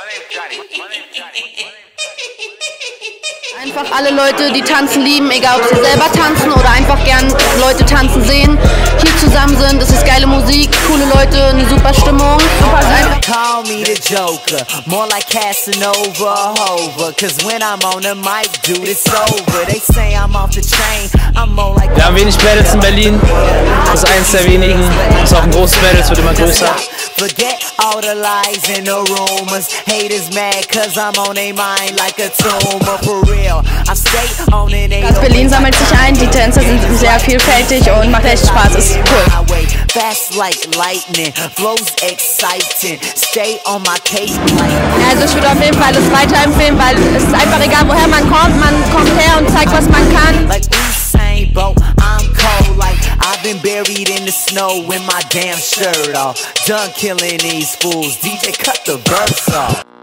Einfach alle Leute, die tanzen lieben, egal ob sie selber tanzen oder einfach gern Leute tanzen sehen, hier zusammen sind. Es ist geile Musik, coole Leute, eine super Stimmung. Call me the Joker, more like Casanova, Hova. Cause when I'm on the mic, dude, it's over. They say I'm off the chain, I'm more like. Wir haben wenig Battles in Berlin. Das ist eins der wenigen. Das ist auch ein großes Battle, es wird immer größer. Forget all the lies and the rumors. Haters mad cause I'm on their mind like a tumor. For real, I stay on it. Ganz Berlin sammelt sich ein, die Tänzer sind sehr vielfältig und macht echt Spaß, ist cool. Fast like lightning, flows exciting. Stay on my case. Also ich würde auf jeden Fall das weiterempfehlen, weil es ist einfach egal, woher man kommt her und zeigt, was man kann. Like Usain Bolt, I'm cold like I've been buried in the snow with my damn shirt off. Done killing these fools. DJ, cut the verse off.